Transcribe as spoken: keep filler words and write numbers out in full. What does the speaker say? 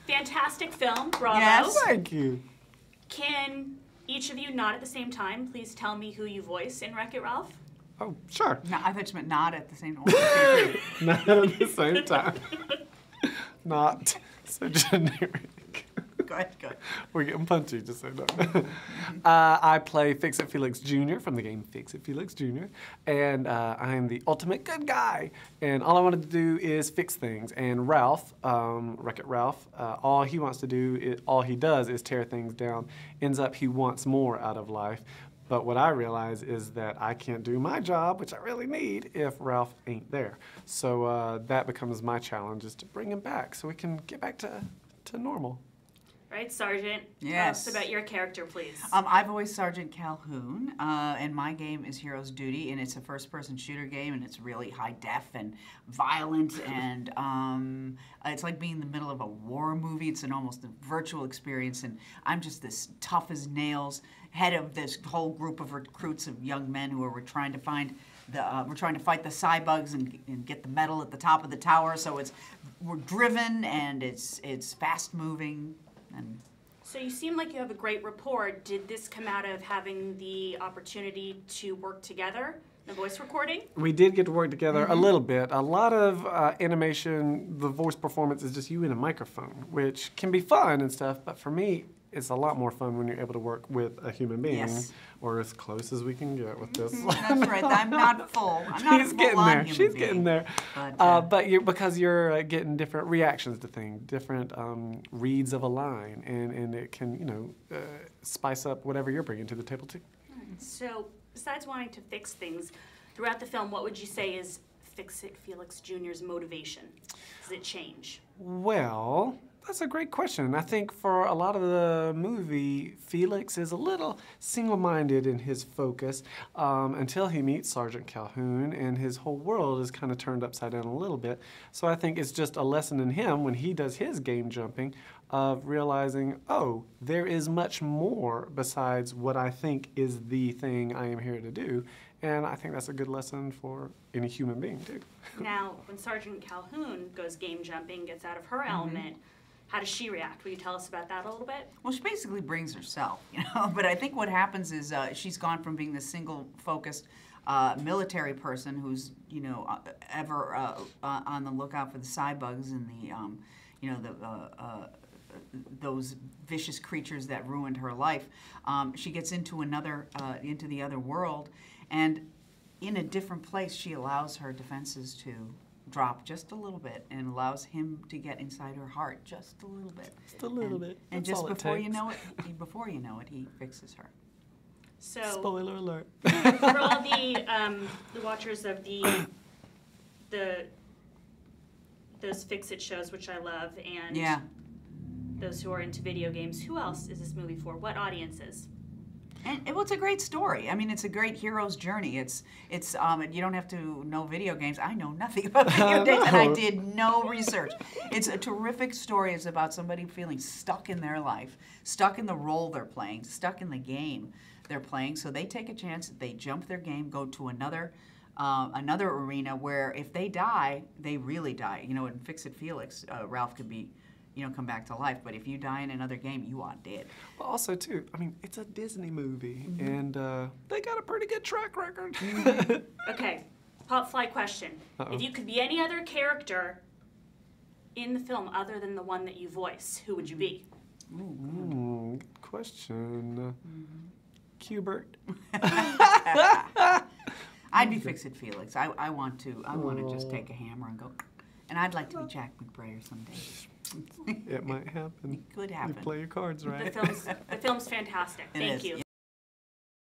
Fantastic film, bravo. Yes. Thank you. Can each of you nod at the same time? Please tell me who you voice in Wreck-It Ralph. Oh, sure. No, I thought you meant not at the same time. Not at the same time. Not so generic. Go ahead, go ahead. We're getting punchy, just so you know. uh, I play Fix-It Felix Junior from the game Fix-It Felix Junior And uh, I am the ultimate good guy. And all I wanted to do is fix things. And Ralph, um, Wreck-It Ralph, uh, all he wants to do, is, all he does is tear things down. Ends up he wants more out of life. But what I realize is that I can't do my job, which I really need, if Ralph ain't there. So uh, that becomes my challenge, is to bring him back so we can get back to, to normal. Right, Sergeant? Yes. Tell us about your character, please. Um, I voice Sergeant Calhoun, uh, and my game is Heroes Duty, and it's a first-person shooter game, and it's really high-def and violent, and um, it's like being in the middle of a war movie. It's an almost a virtual experience, and I'm just this tough as nails head of this whole group of recruits of young men who are trying to find the, uh, we're trying to fight the cybugs and, and get the medal at the top of the tower. So it's, we're driven, and it's it's fast-moving. And so you seem like you have a great rapport. Did this come out of having the opportunity to work together, the voice recording? We did get to work together Mm-hmm. a little bit. A lot of uh, animation, the voice performance is just you and a microphone, which can be fun and stuff, but for me, it's a lot more fun when you're able to work with a human being, Yes. or as close as we can get with this. that's right. I'm not full. I'm not She's a getting full-on there. human She's being. getting there. But, uh, uh, but you're, because you're uh, getting different reactions to things, different um, reads of a line, and, and it can, you know, uh, spice up whatever you're bringing to the table too. So besides wanting to fix things, throughout the film, what would you say is Fix-It Felix Junior's motivation? Does it change? Well, that's a great question. I think for a lot of the movie, Felix is a little single-minded in his focus um, until he meets Sergeant Calhoun, and his whole world is kind of turned upside down a little bit. So I think it's just a lesson in him when he does his game jumping of realizing, oh, there is much more besides what I think is the thing I am here to do. And I think that's a good lesson for any human being, too. Now, when Sergeant Calhoun goes game jumping, gets out of her element, how does she react? Will you tell us about that a little bit? Well, she basically brings herself, you know. But I think what happens is uh, she's gone from being this single-focused uh, military person who's, you know, uh, ever uh, uh, on the lookout for the cybugs and the, um, you know, the uh, uh, those vicious creatures that ruined her life. Um, she gets into another, uh, into the other world, and in a different place, she allows her defenses to drop just a little bit and allows him to get inside her heart just a little bit. Just a little and, bit. And That's just all it before you takes. know it, he- before you know it, he fixes her. So, Spoiler alert. for all the um, the watchers of the the those Fix-It shows, which I love, and Yeah. those who are into video games, who else is this movie for? What audiences? And it, well, it's a great story. I mean, it's a great hero's journey. It's, it's. Um, you don't have to know video games. I know nothing about video games, and I did no research. It's a terrific story. It's about somebody feeling stuck in their life, stuck in the role they're playing, stuck in the game they're playing. So they take a chance. They jump their game, go to another, uh, another arena where if they die, they really die. You know, in Fix-It Felix, uh, Ralph could be, you know, come back to life. But if you die in another game, you are dead. Well, also, too, I mean, it's a Disney movie, and uh, they got a pretty good track record. Okay, pop fly question. Uh-oh. If you could be any other character in the film other than the one that you voice, who would you be? Hmm, good question. Cubert. I'd be Fix-It Felix. I, I want to. I want to just take a hammer and go. And I'd like to be Jack McBrayer someday. It might happen. It could happen. You play your cards The right. film's, the film's fantastic. It Thank is. you.